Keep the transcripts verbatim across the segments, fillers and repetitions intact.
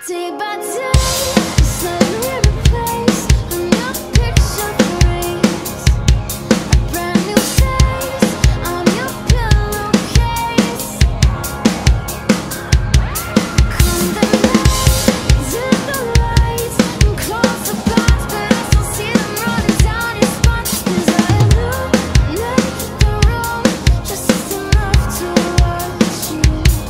Day by day, slowly replace a new picture freeze. A brand new face on your pillowcase. Come the night, dim the lights, and close the blinds, but I still see them running down your spine. 'Cause I illuminate the room just enough to watch you.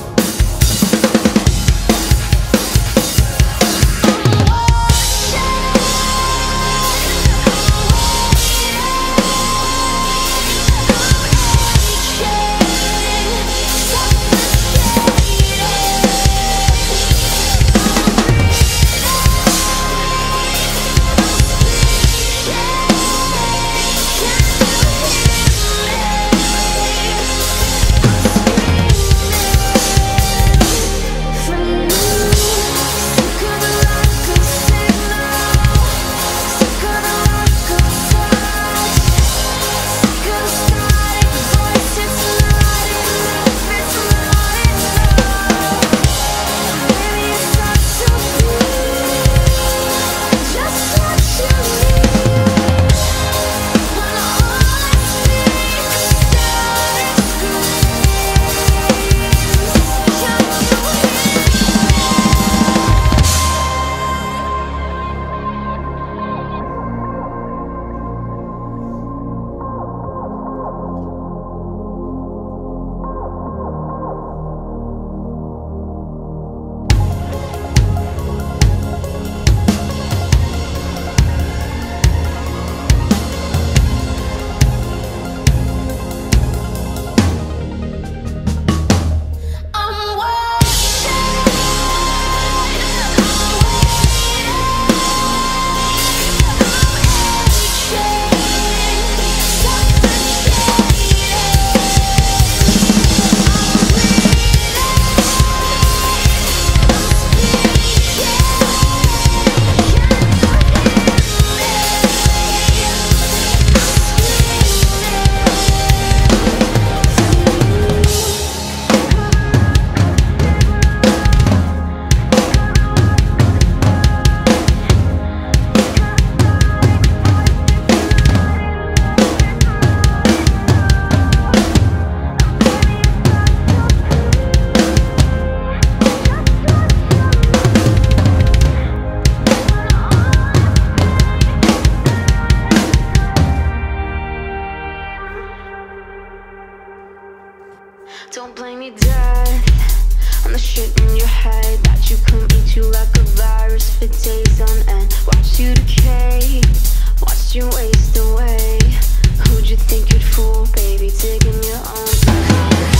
Don't blame me, Dad, on the shit in your head that you couldn't eat you like a virus for days on end. Watched you decay, watched you waste away. Who'd you think you'd fool, baby, digging your own grave?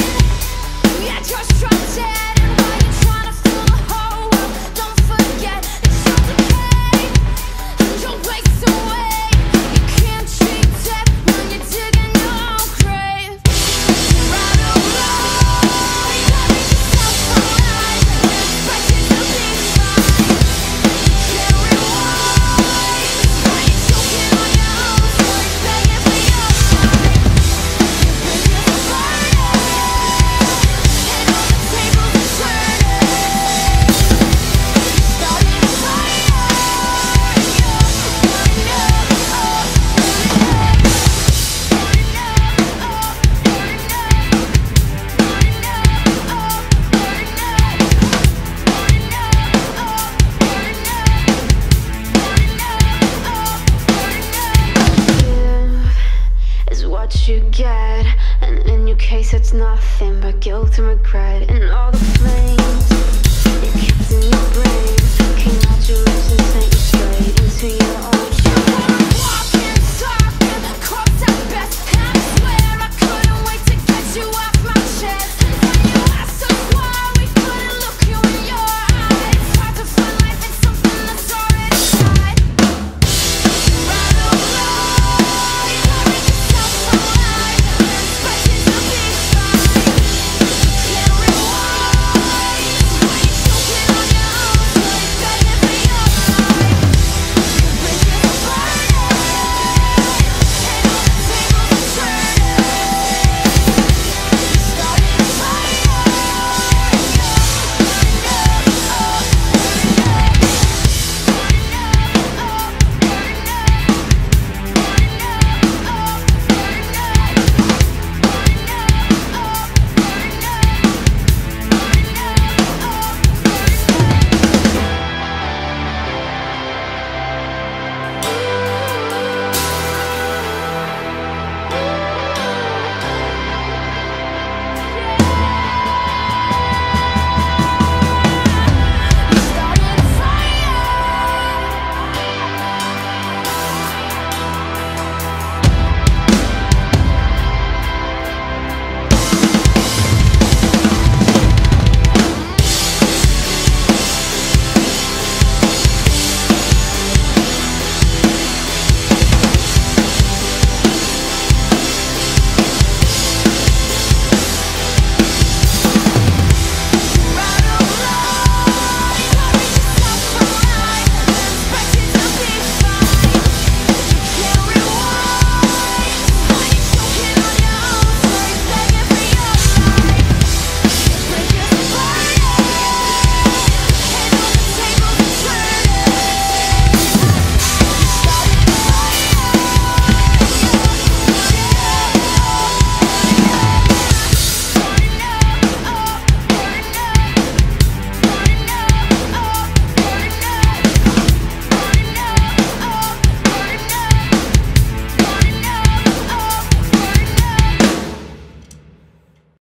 Yeah, just dropped dead, and why you trying to fool the whole world? Don't forget, it's your decay, and your waste away. You can't treat death when you're digging your own grave. Right or wrong, you gotta make yourself alive, expect it to be fine. Can't rewind, why you choking on your own, so you're begging for your life. Your bridges are burning, and all the tables are turning. Starting a fire, and you're burning up, oh, burning up, burning up, oh, burning up, burning up, oh, burning up, burning up, oh, burning up, burning up, oh, burning up. Give is what you get, and in your case it's nothing but guilt and regret. And